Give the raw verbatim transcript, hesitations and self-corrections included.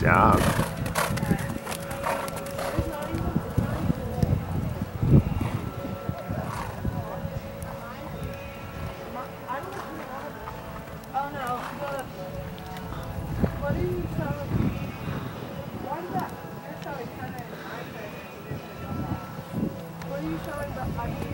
job. Oh no, the, what are you selling? Why is that? You're selling ten and I'm selling. What are you selling the ice?